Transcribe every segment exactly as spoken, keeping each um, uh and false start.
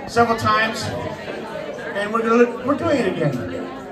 several times, and we're gonna we're doing it again.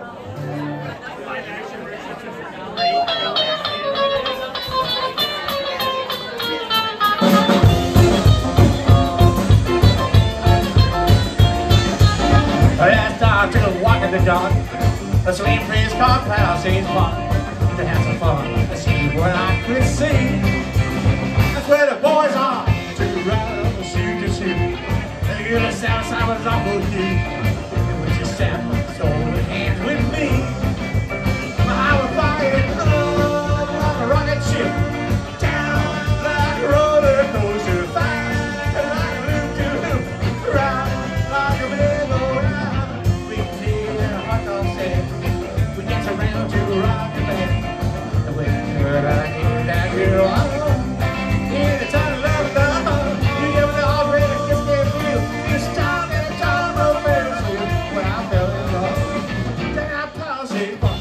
Last time I took a walk in the dark, a sweet place called Palisades Park, to have some fun, to see what I could see. That's where the boys are, to ride on the shoot to shoot. They give us sound Simon's awful cute. And with your sound, so with hands with me. I was flying up like a rocket ship, down like a roller coaster, fine like a loop to loop, round like a merry-go-round. We can see that hot dog stand, we dance around to rock the band. And when you heard I hear that girl, oh, in the time of love, love, you give me the already kiss can't feel. You stop at the top of Ferris wheel when I fell in love. Then I Palisades Park.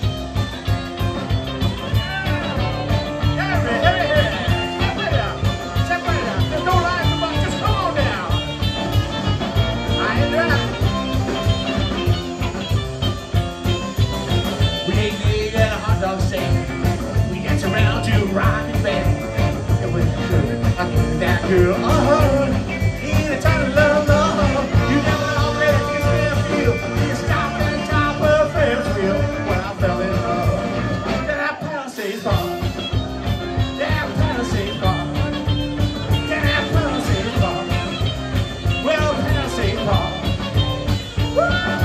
We dance around to rock and band. And when you good, I give that girl a hug. In a time of love, love, you never already kiss me and feel. You stopped at the top of Ferris wheel when I fell in love. Then I Palisades Park. Yeah, Palisades Park. Yeah, Palisades Park. Well, Palisades Park. Woo!